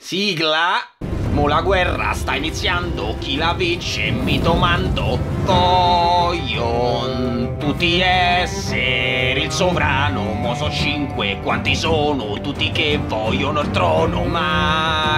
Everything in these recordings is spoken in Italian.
Sigla. Mo la guerra sta iniziando, chi la vince mi domando. Voglio tutti essere il sovrano, mo so 5, quanti sono? Tutti che vogliono il trono, ma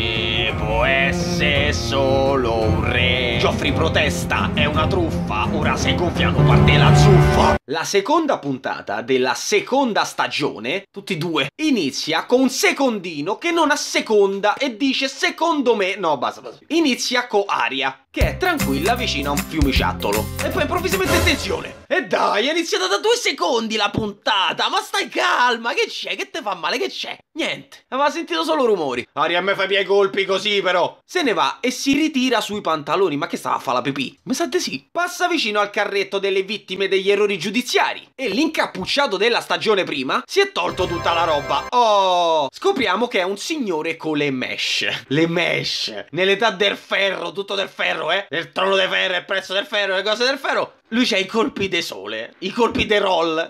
ci può essere solo un re. Joffrey protesta, è una truffa, ora se gonfiano parte la zuffa. La seconda puntata della seconda stagione, tutti e due, inizia con un secondino che non asseconda e dice secondo me, no basta. Inizia con Arya, che è tranquilla vicino a un fiumiciattolo, e poi improvvisamente tensione. E dai, è iniziata da 2 secondi la puntata, ma stai calma, che c'è? Che te fa male? Che c'è? Niente, aveva sentito solo rumori. Arya, a me fai i miei colpi così però. Se ne va e si ritira sui pantaloni, ma che stava a fare la pipì? Mi sa di sì. Passa vicino al carretto delle vittime degli errori giudiziari e l'incappucciato della stagione prima si è tolto tutta la roba. Oh, scopriamo che è un signore con le mesh. Le mesh. Nell'età del ferro, tutto del ferro, del trono del ferro, il prezzo del ferro, le cose del ferro. Lui c'ha i colpi de sole, i colpi de roll.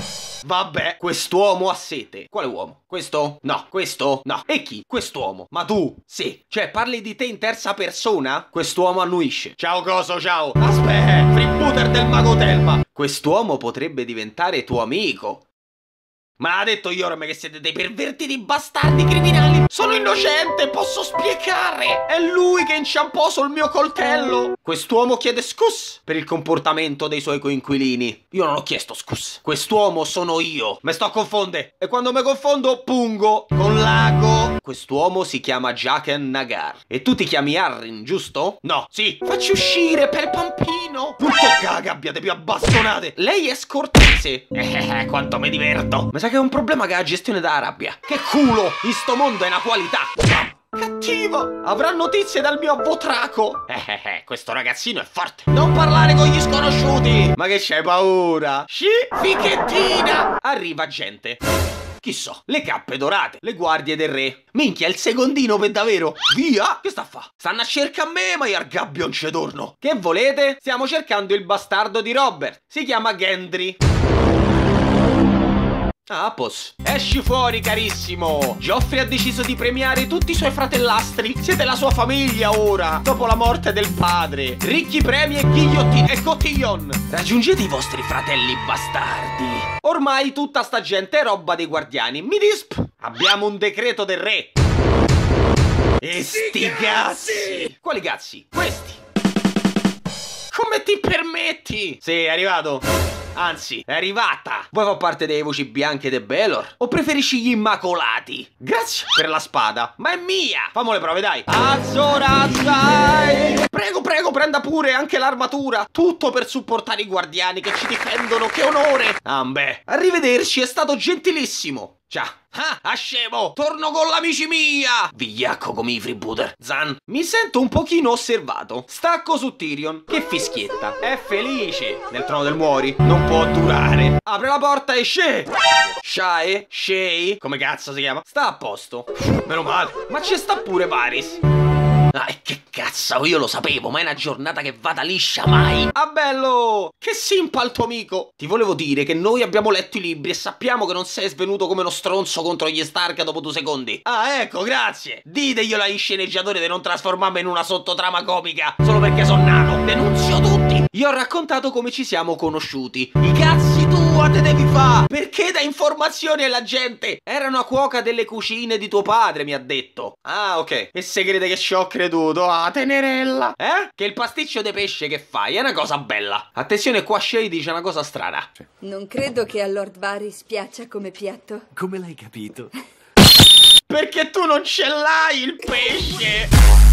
Vabbè, quest'uomo ha sete. Quale uomo? Questo? No. Questo? No. E chi? Quest'uomo. Ma tu? Sì. Cioè, parli di te in terza persona? Quest'uomo annuisce. Ciao coso, ciao. Aspetta, freebooter del mago Telma. Quest'uomo potrebbe diventare tuo amico. Ma l'ha detto Yorme che siete dei pervertiti bastardi criminali. Sono innocente, posso spiegare. È lui che inciampò sul mio coltello. Quest'uomo chiede scus per il comportamento dei suoi coinquilini. Io non ho chiesto scus. Quest'uomo sono io. Me sto a confondere. E quando me confondo, pungo con l'ago. Quest'uomo si chiama Jaqen Nagar. E tu ti chiami Arryn, giusto? No. Sì. Facci uscire per Pampino. Non tocca abbiate più abbastonate. Lei è scortese. Quanto mi diverto. Mi sa che è un problema che ha gestione da rabbia. Che culo. In sto mondo è una qualità. Cattivo. Avrà notizie dal mio votraco. Questo ragazzino è forte. Non parlare con gli sconosciuti. Ma che c'hai paura? Sì, fichettina. Arriva gente. Chi so, le cappe dorate, le guardie del re. Minchia, il secondino per davvero. Via! Che sta a fa? Stanno a cercare me, ma io al gabbio non ci torno. Che volete? Stiamo cercando il bastardo di Robert. Si chiama Gendry. Ah, pos. Esci fuori, carissimo. Joffrey ha deciso di premiare tutti i suoi fratellastri. Siete la sua famiglia ora, dopo la morte del padre. Ricchi premi e ghigliottine e cotillon. Raggiungete i vostri fratelli bastardi. Ormai tutta sta gente è roba dei guardiani. Mi disp. Abbiamo un decreto del re. E sti cazzi. Quali cazzi? Questi. Come ti permetti? Sì, è arrivato. Anzi, è arrivata. Vuoi far parte delle voci bianche de Baelor? O preferisci gli immacolati? Grazie per la spada, ma è mia. Fammo le prove, dai. Azzorazzai. Prego, prego, prenda pure anche l'armatura. Tutto per supportare i guardiani che ci difendono. Che onore. Beh, arrivederci, è stato gentilissimo. Ciao. Ah, scemo! Torno con l'amici mia! Vigliacco come i freebooter. Zan, mi sento un pochino osservato. Stacco su Tyrion, che fischietta. È felice. Nel trono del Muori non può durare. Apre la porta e Shae? Shay? Come cazzo si chiama? Sta a posto. Meno male. Ma ci sta pure Varys. Ah, e che cazzo, io lo sapevo, ma è una giornata che vada liscia mai. Ah, bello! Che simpa il tuo amico! Ti volevo dire che noi abbiamo letto i libri e sappiamo che non sei svenuto come uno stronzo contro gli Stark dopo 2 secondi. Ah, ecco, grazie! Diteglielo ai sceneggiatori di non trasformarmi in una sottotrama comica solo perché sono nano. Denunzio tutti! Gli ho raccontato come ci siamo conosciuti. I cazzi tua te devi fa! Perché dai informazioni alla gente? Era una cuoca delle cucine di tuo padre, mi ha detto. Ah, ok. E se crede che ci ho creduto? Ah, tenerella! Che il pasticcio di pesce che fai è una cosa bella. Attenzione, qua Shay dice una cosa strana. Non credo che a Lord Varys piaccia come piatto. Come l'hai capito? Perché tu non ce l'hai il pesce!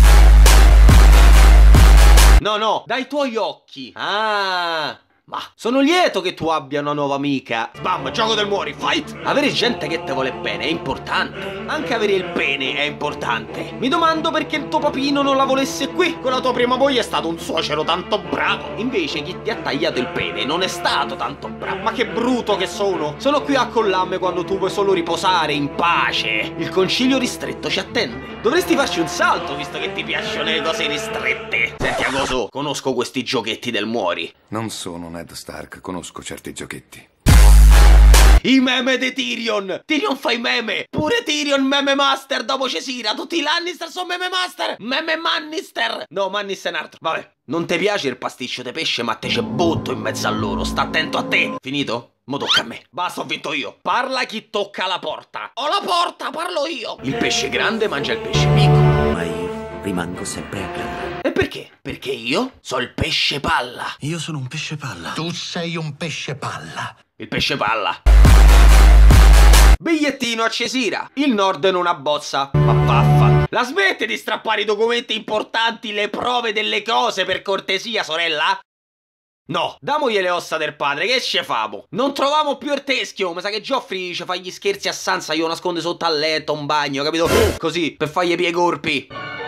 No, dai tuoi occhi. Ah... Ma sono lieto che tu abbia una nuova amica. Bam, gioco del Muori, fight! Avere gente che te vuole bene è importante. Anche avere il pene è importante. Mi domando perché il tuo papino non la volesse qui. Con la tua prima moglie è stato un suocero tanto bravo. Invece chi ti ha tagliato il pene non è stato tanto bravo. Ma che bruto che sono. Sono qui a collarmi quando tu vuoi solo riposare in pace. Il concilio ristretto ci attende. Dovresti farci un salto visto che ti piacciono le cose ristrette. Senti, Agoso, conosco questi giochetti del Muori. Non sono Ned Stark, conosco certi giochetti. I meme di Tyrion. Tyrion fa i meme. Pure Tyrion meme master dopo Cesira. Tutti i Lannister sono meme master. Meme Mannister. No, Mannister è un altro. Vabbè. Non ti piace il pasticcio di pesce, ma te c'è butto in mezzo a loro. Sta attento a te. Finito? Mo tocca a me. Basta, ho vinto io. Parla chi tocca la porta. Ho la porta, parlo io. Il pesce grande mangia il pesce piccolo. Ma io rimango sempre a galla. E perché? Perché io sono il pesce palla. Io sono un pesce palla. Tu sei un pesce palla. Il pesce palla. Bigliettino a Cesira. Il nord non abbozza. Ma vaffa. La smette di strappare i documenti importanti, le prove delle cose, per cortesia, sorella? No, damogli le ossa del padre, che ce famo? Non trovamo più il teschio. Mi sa che Joffrey ci fa gli scherzi a Sansa, io nasconde sotto al letto, un bagno, capito? Così, per fargli pie corpi.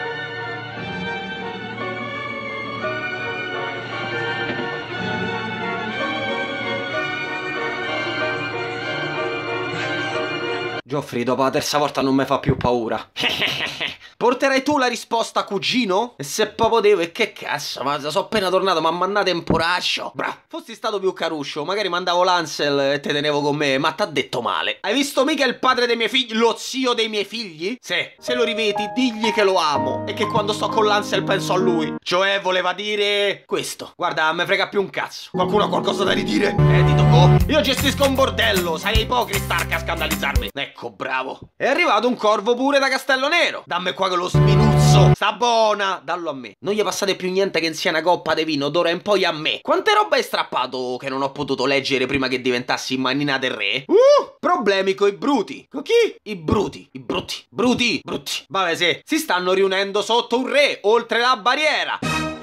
Joffrey, dopo la terza volta non mi fa più paura. Porterai tu la risposta, cugino? E se proprio devo, e che cazzo, ma sono appena tornato, ma mandato in poraccio. Bravo, fossi stato più caruscio, magari mandavo Lancel e te tenevo con me, ma t'ha detto male. Hai visto mica il padre dei miei figli, lo zio dei miei figli? Sì, se lo rivedi, digli che lo amo e che quando sto con Lancel penso a lui. Cioè, voleva dire questo. Guarda, me frega più un cazzo. Qualcuno ha qualcosa da ridire? Ti tocco? Io gestisco un bordello, sei ipocrita, Stark, a scandalizzarmi. Ecco, bravo. È arrivato un corvo pure da Castello Nero. Dammi qua che lo sminuzzo. Sta buona. Dallo a me. Non gli passate più niente che insieme una coppa di vino, d'ora in poi a me. Quante roba hai strappato che non ho potuto leggere prima che diventassi manina del re? Problemi coi bruti. Con chi? I bruti. I brutti. Bruti. Brutti. Vabbè, sì. Si stanno riunendo sotto un re, oltre la barriera.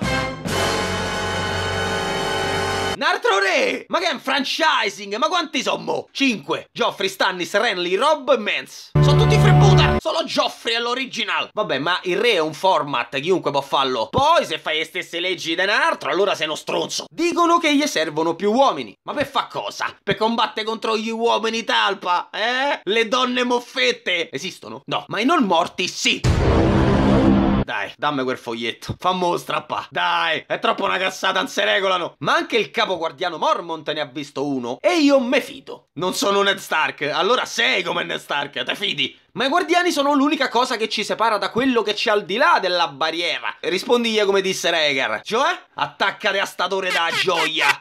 Un altro re! Ma che è un franchising? Ma quanti sono? 5. Joffrey, Stannis, Renly, Robb e Mance. Sono tutti freebooter. Solo Joffrey è l'original. Vabbè, ma il re è un format, chiunque può farlo. Poi se fai le stesse leggi di un altro, allora sei uno stronzo. Dicono che gli servono più uomini. Ma per fa cosa? Per combattere contro gli uomini talpa? Le donne moffette? Esistono? No. Ma i non morti sì. Dai, dammi quel foglietto. Fammo strappà. Dai, è troppo una cazzata, non si regolano. Ma anche il capo guardiano Mormont ne ha visto uno. E io me fido. Non sono Ned Stark, allora sei come Ned Stark, te fidi. Ma i guardiani sono l'unica cosa che ci separa da quello che c'è al di là della barriera. E rispondigli come disse Rhaegar. Cioè, attaccate a statore da gioia.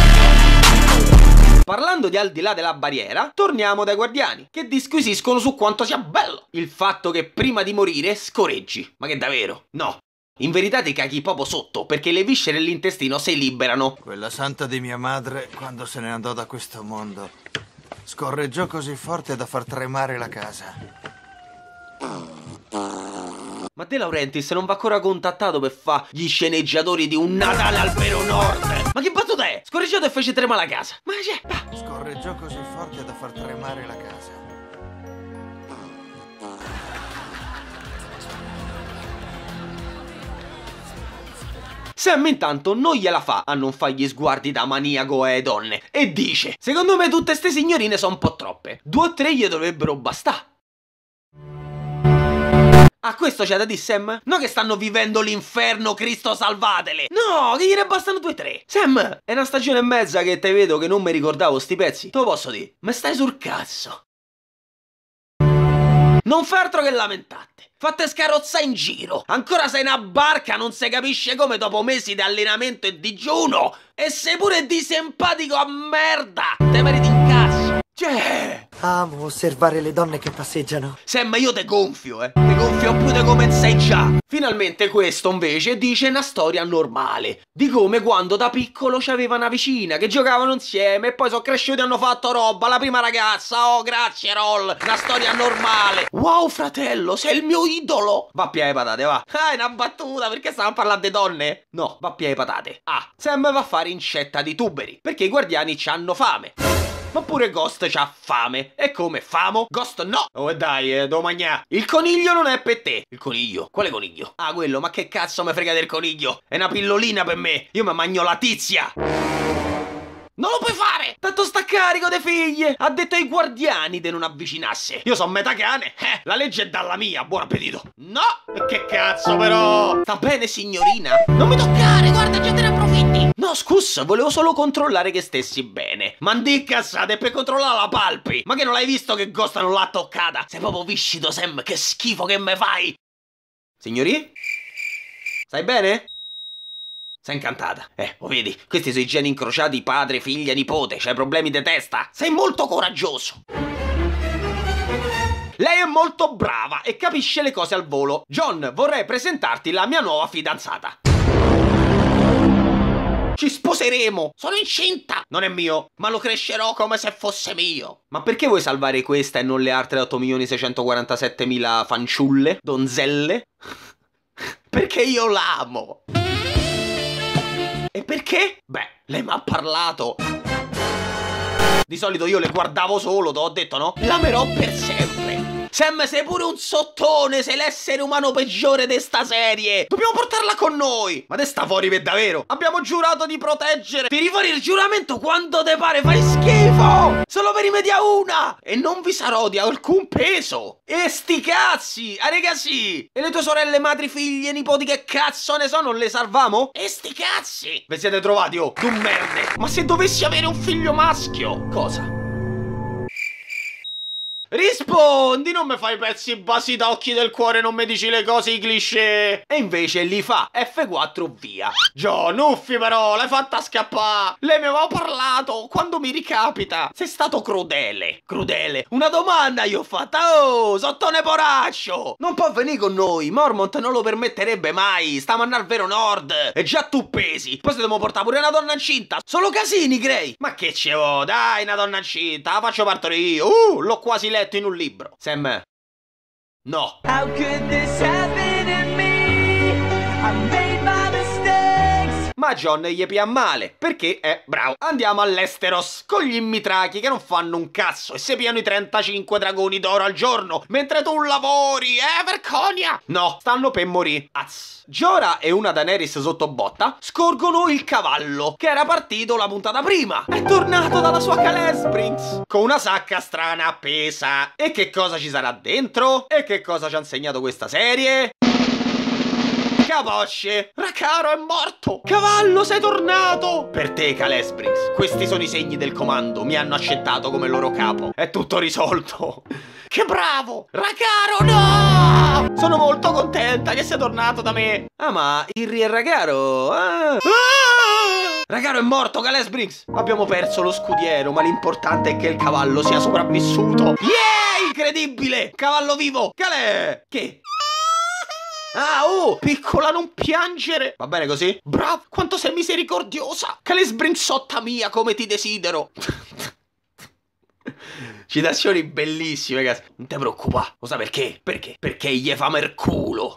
Parlando di al di là della barriera, torniamo dai guardiani, che disquisiscono su quanto sia bello il fatto che prima di morire scoreggi. Ma che davvero? No. In verità ti caghi proprio sotto, perché le viscere e l'intestino si liberano. Quella santa di mia madre, quando se ne andò da questo mondo, scorreggiò così forte da far tremare la casa. Ma De Laurentiis non va ancora contattato per fare gli sceneggiatori di Un Natale al Vero Nord? Ma che battuta è? Scorreggiato e fece tremare la casa. Ma c'è? Scorreggiò così forte da far tremare la casa. Sam intanto non gliela fa a non fare gli sguardi da maniaco alle donne e dice: secondo me tutte ste signorine sono un po' troppe. 2 o 3 gli dovrebbero bastare. Ah, questo c'è da dire, Sam? No che stanno vivendo l'inferno, Cristo salvatele! No, che gliene bastano 2 o 3. Sam, è una stagione e mezza che te vedo che non mi ricordavo sti pezzi. Te lo posso dire? Ma stai sul cazzo. Non fai altro che lamentate. Fate scarrozzare in giro. Ancora sei una barca, non si capisce come dopo mesi di allenamento e digiuno. E sei pure disempatico a merda. Te meriti in cazzo. Cioè... Amo osservare le donne che passeggiano. Sam, io te gonfio, Te gonfio più di come sei già. Finalmente questo invece dice una storia normale. Di come quando da piccolo c'aveva una vicina che giocavano insieme e poi sono cresciuti e hanno fatto roba. La prima ragazza, oh grazie Roll. Una storia normale. Wow fratello, sei il mio idolo. Va a piare patate, va. Ah, è una battuta, perché stavamo parlando di donne? No, va a piare patate. Ah, Sam va a fare incetta di tuberi, perché i guardiani c'hanno fame. Ma pure Ghost c'ha fame. E come famo? Ghost no. Oh dai, do magnà. Il coniglio non è per te. Il coniglio? Quale coniglio? Ah, quello, ma che cazzo me frega del coniglio? È una pillolina per me. Io mi mangio la tizia. Non lo puoi fare! Tanto sta carico de figlie! Ha detto ai guardiani di non avvicinarsi. Io sono metà cane. La legge è dalla mia. Buon appetito. No! Che cazzo però! Sta bene, signorina? Non mi toccare, guarda, già te ne approfitto. morti. No, scusa, volevo solo controllare che stessi bene. Ma di cazzate, per controllare la palpi. Ma che non l'hai visto che Ghost non l'ha toccata? Sei proprio viscido, Sam, che schifo che me fai. Signori? Stai bene? Sei incantata. Lo vedi, questi sono i geni incrociati padre, figlia, nipote. C'hai problemi di testa? Sei molto coraggioso. Lei è molto brava e capisce le cose al volo. John, vorrei presentarti la mia nuova fidanzata. Ci sposeremo. Sono incinta. Non è mio, ma lo crescerò come se fosse mio. Ma perché vuoi salvare questa e non le altre 8.647.000 fanciulle? Donzelle? Perché io l'amo. E perché? Beh, lei mi ha parlato. Di solito io le guardavo solo, t'ho detto, no? L'amerò per sempre. Sam, sei pure un sottone, sei l'essere umano peggiore di sta serie. Dobbiamo portarla con noi. Ma te sta fuori per davvero? Abbiamo giurato di proteggere. Ti rifare il giuramento quando te pare, fai schifo. Solo per rimediare una. E non vi sarò di alcun peso. E sti cazzi, raga sì. E le tue sorelle, madri, figlie, nipoti, che cazzo ne so, non le salvamo? E sti cazzi. Vi siete trovati, oh, tu merde. Ma se dovessi avere un figlio maschio? Cosa? Rispondi, non mi fai pezzi basi da occhi del cuore, non mi dici le cose, i cliché. E invece li fa, F4 via. John, uffi però, l'hai fatta scappare. Lei mi aveva parlato, quando mi ricapita. Sei stato crudele. Crudele. Una domanda gli ho fatta, oh, sottone poraccio. Non può venire con noi, Mormont non lo permetterebbe mai. Stiamo al vero nord. E già tu pesi. Poi se dobbiamo portare pure una donna incinta. Solo casini, Gray. Ma che ce vuoi, dai, una donna incinta, la faccio partorire io. L'ho quasi letto in un libro. Sam, no. How could this happen to me? I made my mistakes. Ma John gli pia male, perché è bravo. Andiamo all'Esteros con gli immitrachi che non fanno un cazzo e se piano i 35 dragoni d'oro al giorno mentre tu lavori, vergogna. No, stanno per morire. Az. Jorah e una Daenerys sotto botta scorgono il cavallo che era partito la puntata prima. È tornato dalla sua Khaleesi Springs con una sacca strana appesa. E che cosa ci sarà dentro? E che cosa ci ha insegnato questa serie? Capocce, Rakaro è morto. Cavallo, sei tornato. Per te, Khaleesi Springs, questi sono i segni del comando. Mi hanno accettato come loro capo. È tutto risolto. Che bravo! Rakaro, no! Sono molto contenta che sei tornato da me. Ah, ma Irri e Rakaro? Rakaro è morto, Khaleesi Springs. Abbiamo perso lo scudiero, ma l'importante è che il cavallo sia sopravvissuto. Yeah! Incredibile! Cavallo vivo! Calè! Che? Ah, oh, piccola, non piangere. Va bene così? Bravo, quanto sei misericordiosa. Khaleesi Springs, sotta mia, come ti desidero. Citazioni bellissime, ragazzi. Non ti preoccupare. Lo sai perché? Perché? Perché gli famo il culo.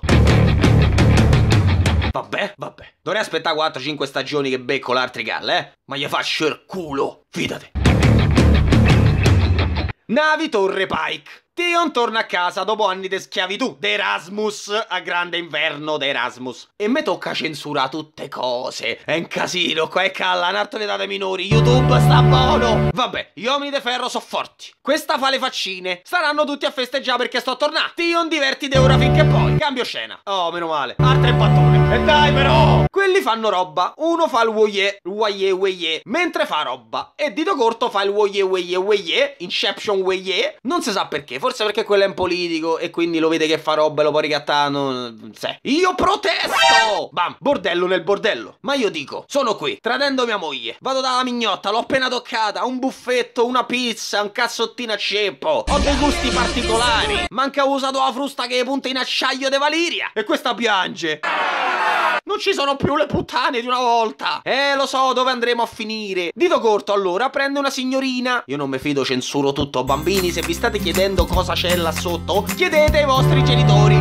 Vabbè, vabbè. Dovrei aspettare 4-5 stagioni che becco l'Artrigal, ma gli faccio il culo. Fidate. Navi Torre Pike. Theon torna a casa dopo anni di schiavitù d'Erasmus, a grande inverno d'Erasmus. E me tocca censurare tutte cose. È un casino, qua è calla, un'altra età dei minori, YouTube sta buono. Vabbè, gli uomini di ferro sono forti. Questa fa le faccine. Staranno tutti a festeggiare perché sto tornando. Theon divertite ora finché poi. Cambio scena. Oh, meno male. Altre battute. E dai però! Quelli fanno roba. Uno fa il woye, mentre fa roba. E Dito Corto fa il woye, Inception woye. Non si sa perché. Forse perché quello è un politico e quindi lo vede che fa roba e lo può ricattare, non sé. Io protesto! Bam, bordello nel bordello. Ma io dico, sono qui, tradendo mia moglie. Vado dalla mignotta, l'ho appena toccata. Un buffetto, una pizza, un cazzottino a ceppo. Ho dei gusti particolari. Manca usato la frusta che punta in acciaio de Valiria. E questa piange. Non ci sono più le puttane di una volta. Lo so dove andremo a finire. Dito Corto allora prende una signorina. Io non mi fido, censuro tutto. Bambini, se vi state chiedendo cosa c'è là sotto, chiedete ai vostri genitori.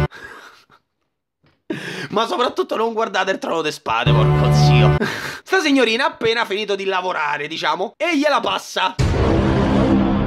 Ma soprattutto non guardate il Trono de Spade, porco zio. Sta signorina ha appena finito di lavorare, diciamo, e gliela passa.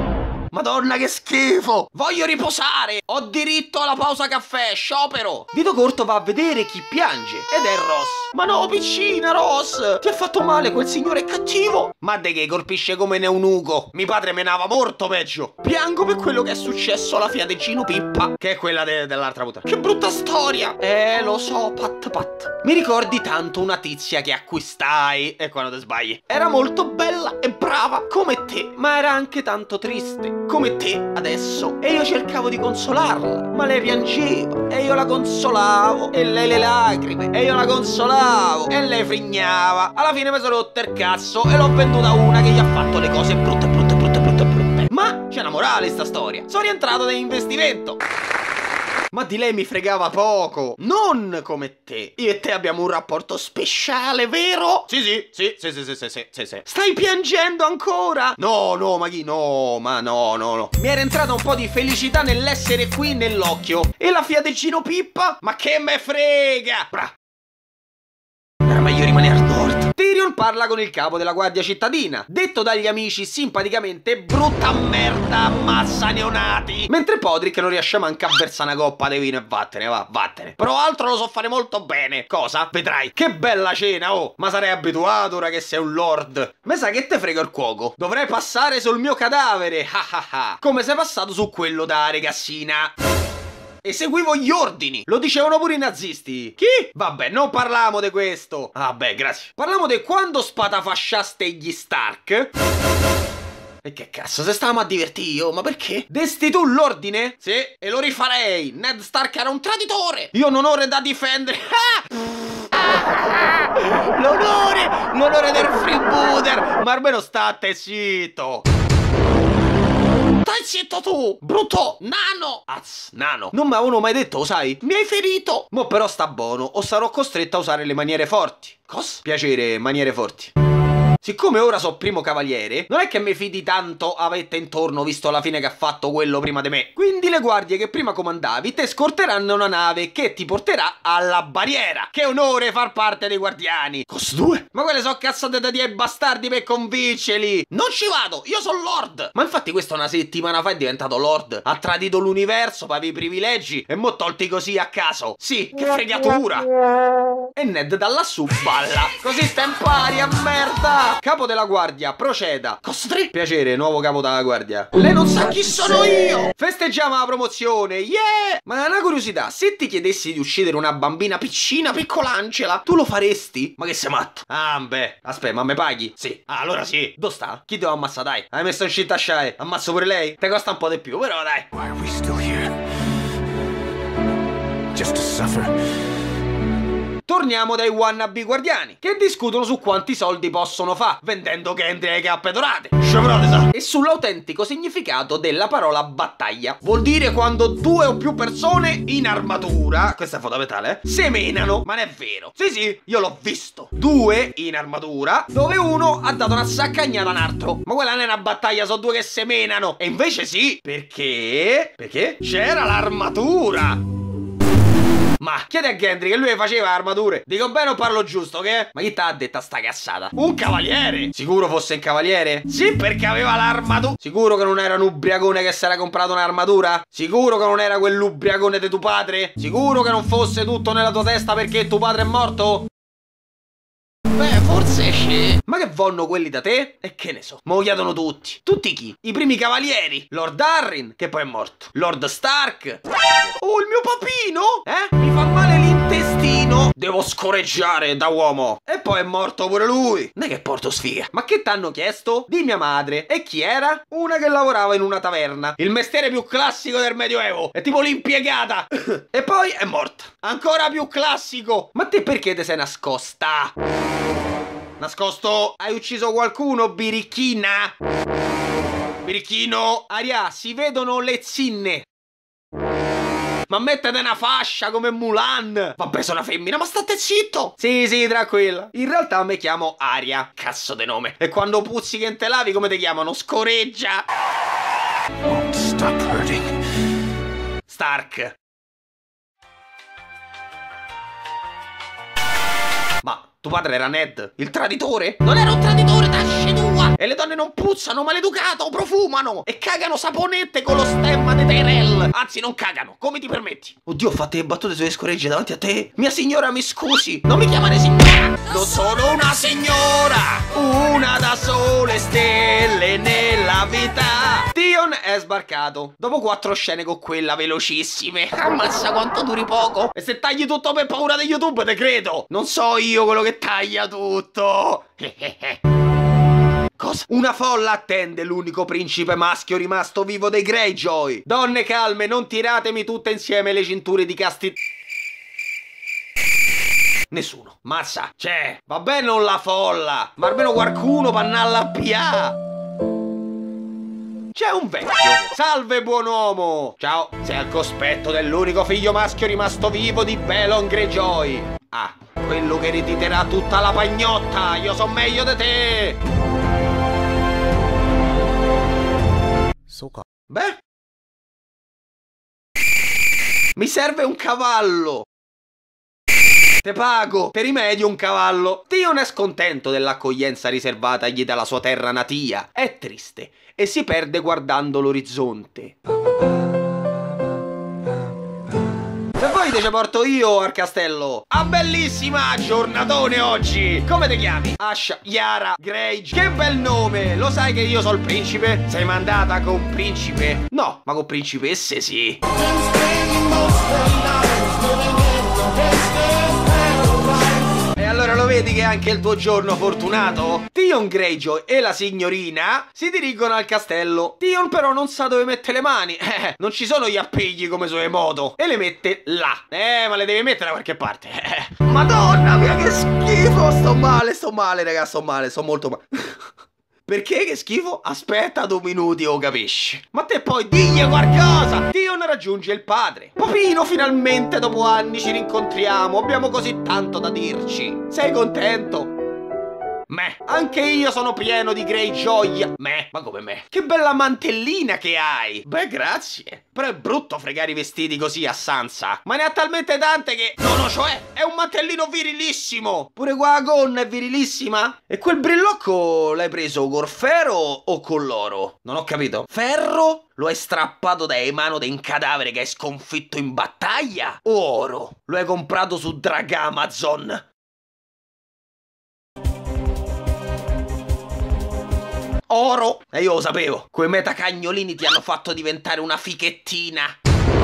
Madonna che schifo! Voglio riposare! Ho diritto alla pausa caffè, sciopero! Dito corto va a vedere chi piange ed è Ross. Ma no, piccina Ross! Ti ha fatto male quel signore cattivo? Ma de che colpisce come neunuco? Mi padre menava molto peggio. Piango per quello che è successo alla figlia di Gino Pippa, che è quella dell'altra puttana. Che brutta storia! Lo so, Pat. Mi ricordi tanto una tizia che acquistai e quando te sbagli. Era molto bella e brava come te, ma era anche tanto triste come te adesso. E io cercavo di consolarla, ma lei piangeva e io la consolavo, e lei le lacrime e io la consolavo e lei frignava. Alla fine mi sono rotto il cazzo e l'ho venduta a una che gli ha fatto le cose brutte. Ma c'è una morale in sta storia. Sono rientrato nell'investimento. Ma di lei mi fregava poco. Non come te. Io e te abbiamo un rapporto speciale, vero? Sì. Stai piangendo ancora? No, ma chi? No. Mi era entrata un po' di felicità nell'essere qui nell'occhio. E la figlia del Gino Pippa? Ma che me frega? Bra. Era meglio rimanere al nord. Tyrion parla con il capo della guardia cittadina, detto dagli amici simpaticamente brutta merda, ammazza neonati. Mentre Podrick non riesce manco a versare una coppa di vino e vattene. Però altro lo so fare molto bene. Cosa? Vedrai. Che bella cena, oh. Ma sarei abituato ora che sei un lord. Me sa che te frega il cuoco. Dovrei passare sul mio cadavere. Come sei passato su quello da regassina. E seguivo gli ordini. Lo dicevano pure i nazisti. Chi? Vabbè, non parliamo di questo. Vabbè, grazie. Parliamo di quando spatafasciaste gli Stark. E che cazzo, se stavamo a divertire, ma perché? Desti tu l'ordine? Sì, e lo rifarei. Ned Stark era un traditore. Io ho un onore da difendere. L'onore del freebooter. Ma almeno state zitto. Stai zitto tu, brutto nano. Nano. Non mi avevano mai detto, sai? Mi hai ferito. Mo però sta buono, o sarò costretto a usare le maniere forti. Cosa? Piacere, maniere forti. Siccome ora so primo cavaliere, non è che mi fidi tanto avete intorno visto la fine che ha fatto quello prima di me. Quindi le guardie che prima comandavi te scorteranno una nave che ti porterà alla barriera. Che onore far parte dei guardiani. Cos 2? Ma quelle so cazzate da die bastardi per convincerli. Non ci vado, io sono lord. Ma infatti questa una settimana fa è diventato lord. Ha tradito l'universo per avere i privilegi e mo' tolti così a caso. Sì, che fregatura. E Ned da lassù balla. Così sta in pari a merda. Capo della guardia, proceda. Costo 3. Piacere, nuovo capo della guardia. Lei non sa chi sono io. Festeggiamo la promozione, yeah. Ma una curiosità, se ti chiedessi di uccidere una bambina piccina, piccolancela, tu lo faresti? Ma che sei matto? Ah, beh, aspetta, ma me paghi? Sì. Ah, allora sì. Dove sta? Chi devo ammazzare, dai? Hai messo in città sciae? Ammazzo pure lei? Te costa un po' di più, però dai. Why are we still here? Just to suffer? Torniamo dai wannabe guardiani, che discutono su quanti soldi possono fare vendendo Gendry ai cappe dorate. E sull'autentico significato della parola battaglia. Vuol dire quando due o più persone in armatura, questa è fondamentale, semenano. Ma non è vero. Sì, io l'ho visto. Due in armatura, dove uno ha dato una saccagnata a un altro. Ma quella non è una battaglia, sono due che semenano. E invece sì, perché c'era l'armatura. Ma chiedi a Gendry che lui faceva armature. Dico bene o parlo giusto, che? Ma chi t'ha detta sta cazzata? Un cavaliere? Sicuro fosse un cavaliere? Sì, perché aveva l'armatura. Sicuro che non era un ubriacone che si era comprato un'armatura? Sicuro che non era quell'ubriacone di tuo padre? Sicuro che non fosse tutto nella tua testa perché tuo padre è morto? Beh, forse sì. Ma che vanno quelli da te? E che ne so. Me lo chiedono tutti. Tutti chi? I primi cavalieri. Lord Arryn, che poi è morto. Lord Stark. Oh, il mio papino? Mi fa male l'intestino. Devo scorreggiare da uomo. E poi è morto pure lui. Non è che porto sfiga. Ma che t'hanno chiesto? Di mia madre. E chi era? Una che lavorava in una taverna. Il mestiere più classico del Medioevo. È tipo l'impiegata. E poi è morta. Ancora più classico. Ma te perché te sei nascosta? Nascosto? Hai ucciso qualcuno, birichina? Birichino? Aria, si vedono le zinne. Ma mettete una fascia come Mulan. Vabbè, sono una femmina, ma state zitto. Sì, tranquilla. In realtà mi chiamo Aria. Cazzo di nome. E quando puzzichi e te lavi, come ti chiamano? Scoreggia. Won't stop hurting. Stark. Ma tuo padre era Ned, il traditore? Non era un traditore, tasci tua! E le donne non puzzano, maleducato, profumano e cagano saponette con lo stemma di Tyrell. Anzi, non cagano, come ti permetti? Oddio, ho fatto le battute sulle scoregge davanti a te. Mia signora, mi scusi, non mi chiamare signora. Non sono una signora, una da sole stelle nella vita. Tion è sbarcato dopo 4 scene con quella velocissime. Ammazza quanto duri poco. E se tagli tutto per paura di YouTube, te credo. Non so io quello che taglia tutto. Cosa? Una folla attende l'unico principe maschio rimasto vivo dei Greyjoy. Donne calme, non tiratemi tutte insieme le cinture di casti... Nessuno. Mazza. C'è. Vabbè non la folla, ma almeno qualcuno pannalla a PA. C'è un vecchio. Salve buon uomo. Ciao. Sei al cospetto dell'unico figlio maschio rimasto vivo di Balon Greyjoy. Ah, quello che erediterà tutta la pagnotta. Io so meglio di te. Beh, mi serve un cavallo. Te pago, te rimedio un cavallo. Tion è scontento dell'accoglienza riservatagli dalla sua terra natia. È triste e si perde guardando l'orizzonte. Se vuoi te ci porto io al castello. Ah, bellissima giornatone oggi. Come ti chiami? Asha, Yara, Greyjoy. Che bel nome. Lo sai che io sono il principe? Sei mandata con principe? No, ma con principesse sì. E allora lo vedi che è anche il tuo giorno fortunato? Tion Greyjoy e la signorina si dirigono al castello. Tion però non sa dove mette le mani. Non ci sono gli appigli come su Emoto. E le mette là. Ma le devi mettere da qualche parte. Madonna mia che schifo. Sto male raga, sto male, sto molto male. Perché che schifo? Aspetta 2 minuti o capisci. Ma te poi digli qualcosa. Tion raggiunge il padre. Papino, finalmente dopo anni ci rincontriamo. Abbiamo così tanto da dirci. Sei contento? Meh, anche io sono pieno di Greyjoy. Meh, ma come me? Che bella mantellina che hai. Beh, grazie. Però è brutto fregare i vestiti così a Sansa. Ma ne ha talmente tante che... No, cioè, è un mantellino virilissimo. Pure qua la gonna è virilissima. E quel brillocco l'hai preso col ferro o con l'oro? Non ho capito. Ferro? Lo hai strappato dai mani di un cadavere che hai sconfitto in battaglia? O oro? Lo hai comprato su Dragamazon? Oro? E io lo sapevo. Quei metacagnolini ti hanno fatto diventare una fichettina.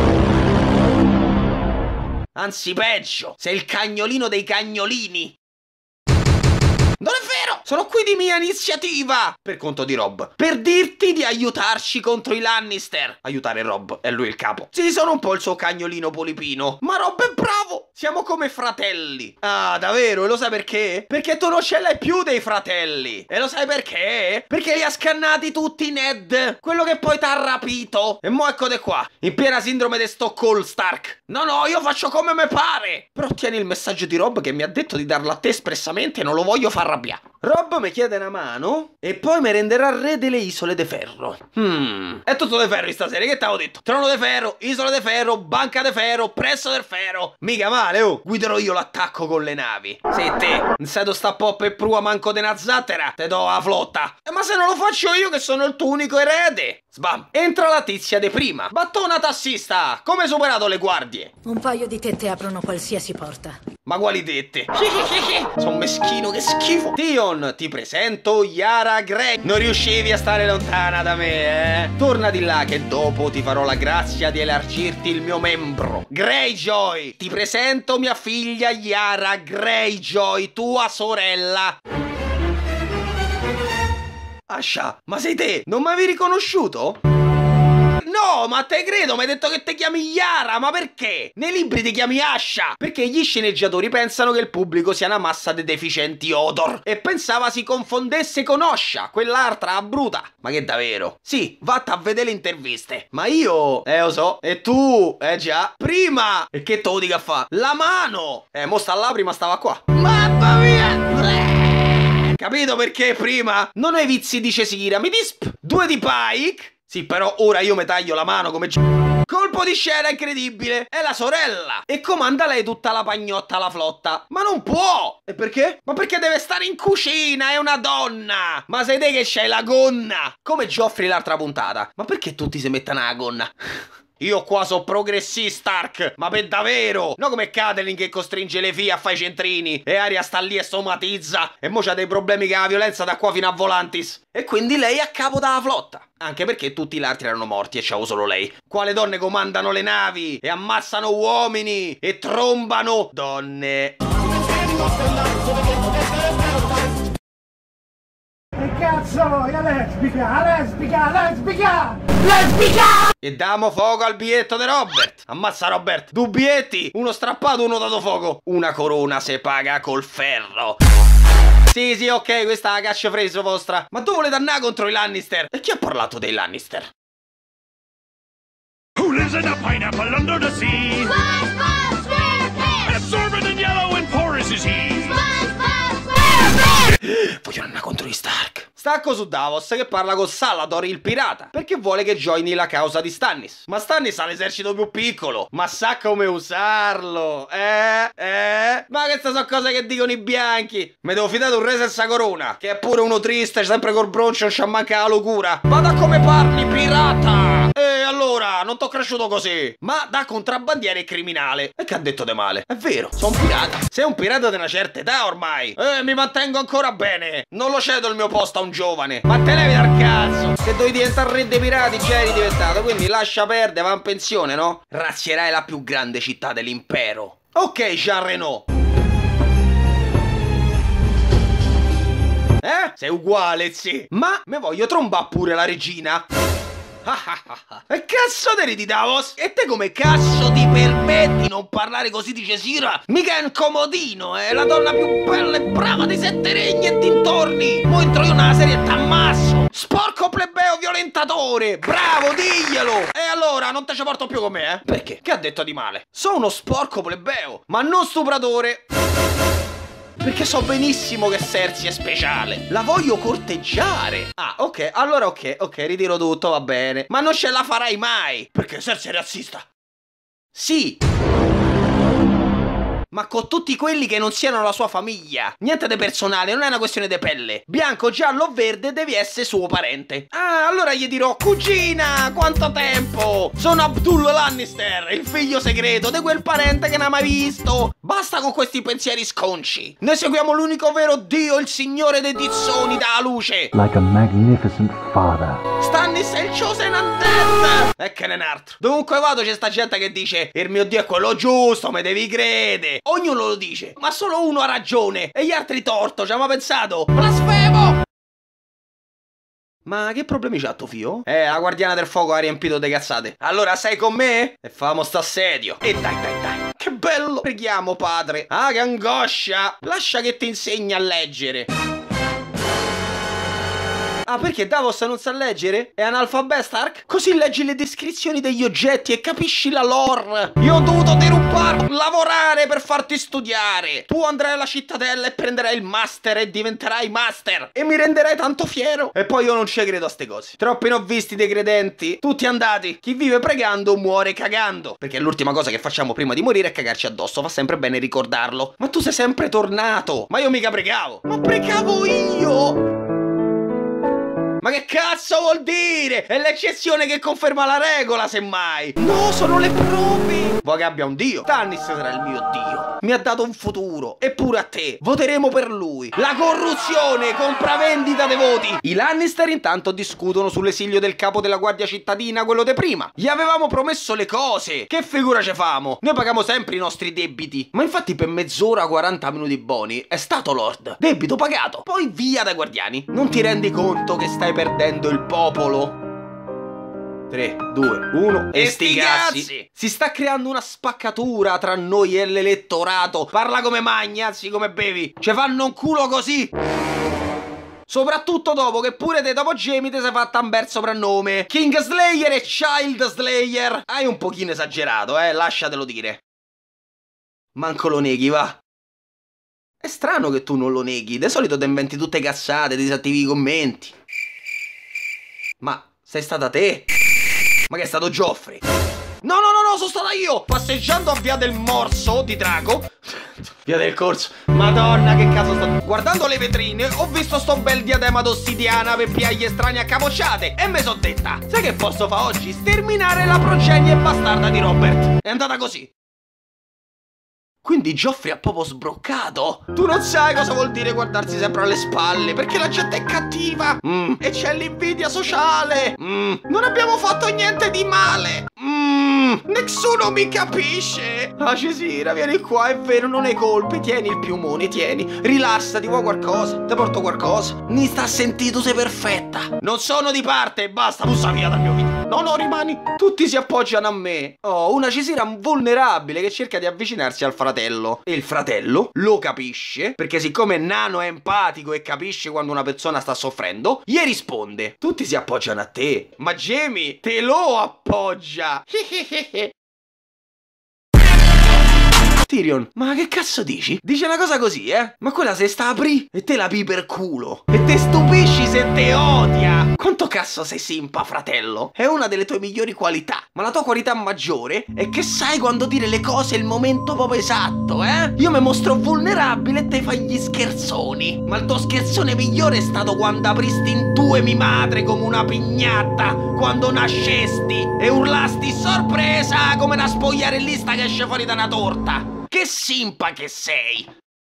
Anzi peggio, sei il cagnolino dei cagnolini. Non è vero! Sono qui di mia iniziativa! Per conto di Robb. Per dirti di aiutarci contro i Lannister. Aiutare Robb, è lui il capo. Sì, sono un po' il suo cagnolino polipino. Ma Robb è bravo! Siamo come fratelli. Ah, davvero? E lo sai perché? Perché tu non ce l'hai più dei fratelli. E lo sai perché? Perché li ha scannati tutti Ned. Quello che poi t'ha rapito. E mo' eccode qua. In piena sindrome di Stockholm, Stark. No, io faccio come me pare. Però tieni il messaggio di Robb che mi ha detto di darlo a te espressamente e non lo voglio far arrabbiare. Robb mi chiede una mano e poi mi renderà re delle isole de ferro. È tutto de ferro stasera, che t'avevo detto? Trono de ferro, isole de ferro, banca de ferro, presso del ferro. Mica male, oh. Guiderò io l'attacco con le navi. Se te, non sei sta poppa e prua manco de una zattera, te do la flotta. Ma se non lo faccio io che sono il tuo unico erede. Sbam. Entra la tizia de prima. Battona tassista, come hai superato le guardie? Un paio di tette aprono qualsiasi porta. Ma quali tette? Sono meschino, che schifo. Tion, ti presento Yara Grey. Non riuscivi a stare lontana da me, eh? Torna di là che dopo ti farò la grazia di elargirti il mio membro. Greyjoy, ti presento mia figlia Yara Greyjoy, tua sorella. Asha, ma sei te? Non mi avevi riconosciuto? No, ma te credo, mi hai detto che ti chiami Yara, ma perché? Nei libri ti chiami Asha, perché gli sceneggiatori pensano che il pubblico sia una massa di deficienti odor e pensava si confondesse con Osha, quell'altra bruta. Ma che davvero? Sì, vatta a vedere le interviste. Ma io, lo so, e tu, già, prima, e che te lo dica a fa? La mano! Mo sta là, prima stava qua. Mamma mia! Capito perché prima? Non ho i vizi di Cesira, mi disp. 2 di Pike. Sì, però ora io mi taglio la mano come... Colpo di scena incredibile! È la sorella! E comanda lei tutta la pagnotta alla flotta. Ma non può! E perché? Ma perché deve stare in cucina, è una donna! Ma sei te che c'hai la gonna? Come Joffrey l'altra puntata. Ma perché tutti si mettono la gonna? Io qua so progressista, Stark, ma per davvero! No come Catelyn che costringe le figlie a fare i centrini e Arya sta lì e somatizza e mo c'ha dei problemi con la violenza da qua fino a Volantis. E quindi lei è a capo della flotta. Anche perché tutti gli altri erano morti e c'avevo solo lei. Quale donne comandano le navi e ammazzano uomini e trombano donne. Che cazzo, è lesbica! E diamo fuoco al biglietto di Robert. Ammazza Robert. Due billetti, uno strappato, uno dato fuoco. Una corona se paga col ferro. Sì, ok, questa è la catchphrase vostra. Ma dove volete andare contro i Lannister? E chi ha parlato dei Lannister? Who lives in a pineapple under the sea? SpongeBob SquarePants! Absorbent and yellow and porous is he. SpongeBob SquarePants! Vogliono andare contro gli Stark. Stacco su Davos che parla con Salladhor il pirata perché vuole che joini la causa di Stannis. Ma Stannis ha l'esercito più piccolo, ma sa come usarlo. Ma queste sono cose che dicono i bianchi. Mi devo fidare di un re senza corona, che è pure uno triste, sempre col broncio, non c'ha manca la locura. Vada come parli, pirata. E allora, non t'ho cresciuto così. Ma da contrabbandiere e criminale. E che ha detto di male? È vero, sono un pirata. Sei un pirata di una certa età ormai. Mi mantengo ancora bene. Non lo cedo il mio posto a un giovane. Ma te levi dal cazzo. Se dovevi diventare re dei pirati già eri diventato. Quindi lascia perdere, va in pensione, no? Razzierai la più grande città dell'impero. Ok, Jean Reno. Sei uguale, sì. Ma me voglio trombare pure la regina. E cazzo te ridi, Davos? E te come cazzo ti permetti non parlare così di Cesira? Mica è un comodino, è la donna più bella e brava dei 7 regni e dintorni. Mo entro io nella serie e t'ammasso. Sporco plebeo violentatore. Bravo, diglielo. E allora non te ci porto più con me, Perché? Che ha detto di male? Sono uno sporco plebeo, ma non stupratore. Perché so benissimo che Cersei è speciale. La voglio corteggiare. Ah, ok, allora ok, ritiro tutto, va bene. Ma non ce la farai mai. Perché Cersei è razzista. Sì. Ma con tutti quelli che non siano la sua famiglia. Niente di personale, non è una questione di pelle. Bianco, giallo o verde devi essere suo parente. Ah, allora gli dirò: cugina, quanto tempo? Sono Abdul Lannister, il figlio segreto di quel parente che non ha mai visto. Basta con questi pensieri sconci. Noi seguiamo l'unico vero Dio, il signore dei tizzoni dalla luce. Like a magnificent father. Stannis è il chosen undead. E che ne altro. Dovunque vado c'è sta gente che dice: il mio Dio è quello giusto, me devi credere. Ognuno lo dice, ma solo uno ha ragione e gli altri torto, ci abbiamo pensato? Blasfemo! Ma che problemi c'ha tuo figlio? La guardiana del fuoco ha riempito de cazzate. Allora sei con me? E famo sta assedio. E dai. Che bello! Preghiamo, padre. Ah, che angoscia! Lascia che ti insegni a leggere. Ah, perché Davos non sa leggere? È analfabeta, Stark? Così leggi le descrizioni degli oggetti e capisci la lore. Io ho dovuto derubare, lavorare per farti studiare. Tu andrai alla cittadella e prenderai il master e diventerai master. E mi renderai tanto fiero. E poi io non ci credo a ste cose. Troppi ne ho visti dei credenti. Tutti andati. Chi vive pregando muore cagando. Perché l'ultima cosa che facciamo prima di morire è cagarci addosso. Fa sempre bene ricordarlo. Ma tu sei sempre tornato. Ma io mica pregavo. Ma pregavo io. Ma che cazzo vuol dire? È l'eccezione che conferma la regola, semmai. No, sono le prove. Vuoi che abbia un dio? Stannis sarà il mio dio. Mi ha dato un futuro. Eppure a te. Voteremo per lui. La corruzione, compravendita dei voti. I Lannister intanto discutono sull'esilio del capo della guardia cittadina, quello di prima. Gli avevamo promesso le cose. Che figura ci famo? Noi paghiamo sempre i nostri debiti. Ma infatti per mezz'ora 40 minuti buoni è stato Lord. Debito pagato. Poi via dai guardiani. Non ti rendi conto che stai perdendo il popolo? 3, 2, 1 e sti cazzi. Si sta creando una spaccatura tra noi e l'elettorato. Parla come magni, anzi come bevi. Ci fanno un culo così. Soprattutto dopo che pure te dopo Jamie ti sei fatta un bel soprannome. King Slayer e Child Slayer. Hai un pochino esagerato, lasciatelo dire. Manco lo neghi, va. È strano che tu non lo neghi. Di solito ti inventi tutte cazzate, disattivi i commenti. Ma Sei stata te? Ma che è stato Geoffrey? No, sono stata io! Passeggiando a Via del Morso di Drago. Via del Corso. Madonna, che cazzo sto... Guardando le vetrine, ho visto sto bel diadema d'ossidiana per piaglie strane a capocciate. E me so detta, sai che posso fare oggi? Sterminare la progenie bastarda di Robert. È andata così. Quindi Geoffrey ha proprio sbroccato? Tu non sai cosa vuol dire guardarsi sempre alle spalle, perché la gente è cattiva. E c'è l'invidia sociale. Non abbiamo fatto niente di male. Nessuno mi capisce. Ah, Cesira, vieni qua, è vero, non hai colpe. Tieni il piumone, tieni. Rilassati, vuoi qualcosa? Ti porto qualcosa? Mi sta sentito, sei perfetta. Non sono di parte, basta, bussa via dal mio video. No, rimani. Tutti si appoggiano a me. Oh, una Cesira vulnerabile che cerca di avvicinarsi al fratello. E il fratello lo capisce, perché siccome Nano è empatico e capisce quando una persona sta soffrendo, gli risponde. Tutti si appoggiano a te. Ma Jamie te lo appoggia. Tyrion, ma che cazzo dici? Dice una cosa così, ma quella se sta apri e te la pi per culo. E te stupisci se te odia. Quanto cazzo sei simpa, fratello? È una delle tue migliori qualità. Ma la tua qualità maggiore è che sai quando dire le cose il momento proprio esatto, Io mi mostro vulnerabile e te fai gli scherzoni. Ma il tuo scherzone migliore è stato quando apristi in due mi madre come una pignata quando nascesti e urlasti sorpresa come una spogliarellista che esce fuori da una torta. Che simpa che sei!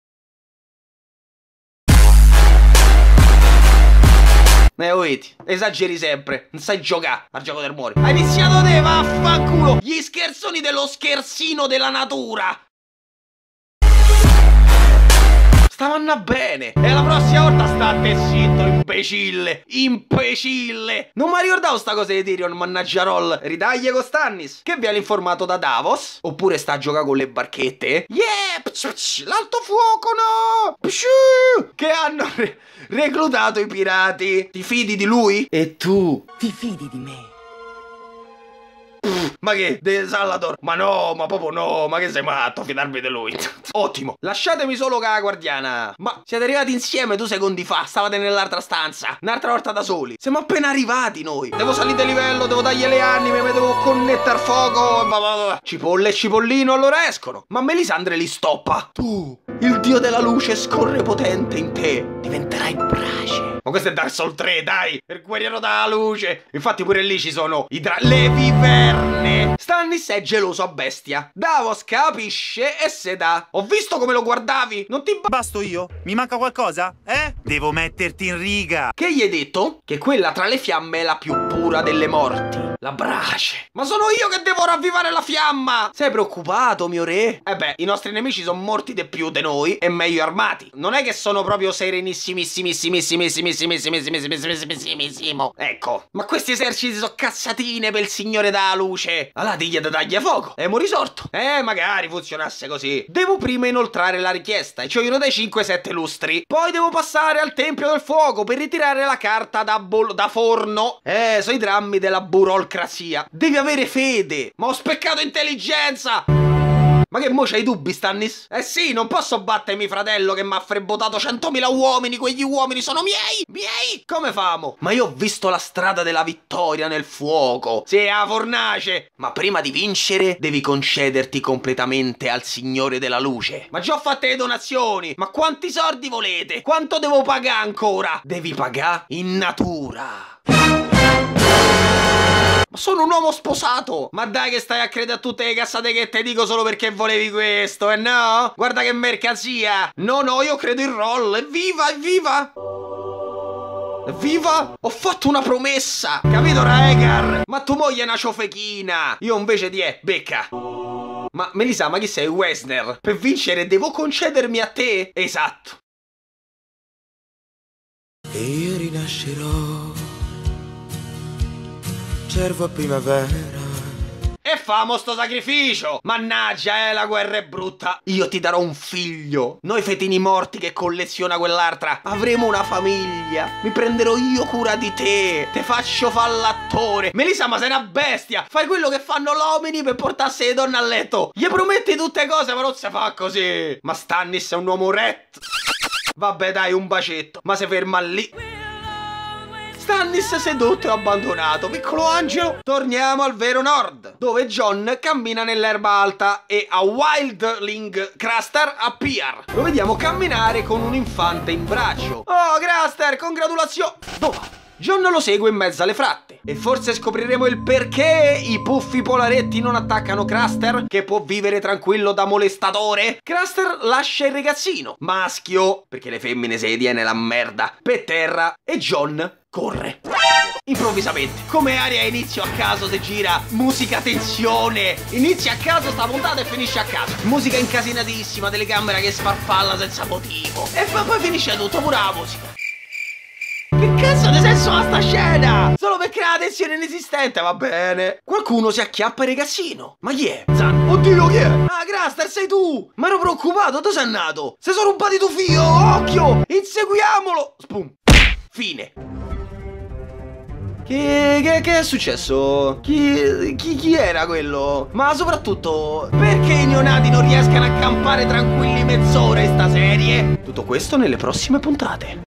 Oeti, esageri sempre, non sai giocare al gioco del muore. Hai iniziato te, vaffanculo! Gli scherzoni dello scherzino della natura! Stavanno bene. E la prossima volta state zitto, imbecille. Imbecille. Non mi ricordavo sta cosa di Tyrion, mannaggia roll. Ridaglie con Stannis, che viene informato da Davos. Oppure sta a giocare con le barchette. Yeah, l'alto fuoco, no. Che hanno reclutato i pirati. Ti fidi di lui? E tu? Ti fidi di me? Ma che? De Sallador? Ma no, ma proprio no, ma che sei matto a fidarmi di lui? Ottimo. Lasciatemi solo con la guardiana. Ma siete arrivati insieme 2 secondi fa, stavate nell'altra stanza, un'altra volta da soli. Siamo appena arrivati noi. Devo salire di livello, devo dargli le anime, mi devo connettere fuoco. Cipolle e cipollino allora escono. Ma Melisandre li stoppa. Tu, il dio della luce scorre potente in te. Diventerai brace. Ma questo è Dark Souls 3, dai! Il guerriero della luce! Infatti pure lì ci sono le viverne! Stannis è geloso a bestia. Davos capisce e se dà. Ho visto come lo guardavi! Non ti basto io? Mi manca qualcosa? Devo metterti in riga! Che gli hai detto? Che quella tra le fiamme è la più pura delle morti. La brace. Ma sono io che devo ravvivare la fiamma! Sei preoccupato, mio re? Beh, i nostri nemici sono morti di più di noi e meglio armati. Non è che sono proprio serenissimissimo. Ecco. Ma questi eserciti sono cazzatine per il signore della luce. Allora digli da taglia fuoco. E mo risorto. Magari funzionasse così. Devo prima inoltrare la richiesta, e cioè uno dei 5-7 lustri. Poi devo passare al Tempio del Fuoco per ritirare la carta da forno. So i drammi della burocrazia. Devi avere fede. Ma ho speccato intelligenza. Ma che mo c'hai dubbi, Stannis? Sì, non posso battermi fratello che mi ha frebotato 100.000 uomini. Quegli uomini sono miei. Come famo? Ma io ho visto la strada della vittoria nel fuoco. Sì, a fornace. Ma prima di vincere devi concederti completamente al Signore della Luce. Ma già ho fatto le donazioni. Ma quanti soldi volete? Quanto devo pagare ancora? Devi pagare in natura. Sono un uomo sposato. Ma dai che stai a credere a tutte le cazzate che te dico solo perché volevi questo, no? Guarda che mercanzia. No, io credo in roll. Evviva, evviva. Evviva. Ho fatto una promessa. Capito, Rhaegar? Ma tu moglie è una ciofechina. Io invece di becca. Ma Melissa, ma chi sei? Wesner? Per vincere devo concedermi a te? Esatto. E io rinascerò, cervo a primavera. E famo sto sacrificio. Mannaggia, la guerra è brutta. Io ti darò un figlio. Noi fetini morti che colleziona quell'altra avremo una famiglia. Mi prenderò io cura di te. Te faccio fare l'attore. Melissa, ma sei una bestia. Fai quello che fanno gli uomini per portarsi le donne a letto. Gli prometti tutte cose ma non si fa così. Ma Stannis è un uomo retto. Vabbè dai, un bacetto. Ma se ferma lì. Stannis sedotto e abbandonato, piccolo angelo. Torniamo al vero nord, dove Jon cammina nell'erba alta e a Wildling Craster appear. Lo vediamo camminare con un infante in braccio. Oh Craster, congratulazioni! Dove va? Jon lo segue in mezzo alle fratte e forse scopriremo il perché i puffi polaretti non attaccano Craster, che può vivere tranquillo da molestatore. Craster lascia il ragazzino maschio, perché le femmine se le tiene la merda, per terra e Jon corre improvvisamente, come Arya inizio a caso se gira, musica tensione, inizia a caso sta puntata e finisce a caso, musica incasinatissima, telecamera che sfarfalla senza motivo e poi finisce tutto, pure la musica. Che cazzo di senso ha sta scena? Solo per creare tensione inesistente, va bene. Qualcuno si acchiappa il ragazzino. Ma chi è? Zan. Oddio, chi è? Ah, Craster, sei tu! Ma ero preoccupato, dove sei nato? Si sono rubati tuo figlio, occhio! Inseguiamolo! Spum. Fine. Che è successo? Chi era quello? Ma soprattutto, perché i neonati non riescano a campare tranquilli mezz'ora in sta serie? Tutto questo nelle prossime puntate.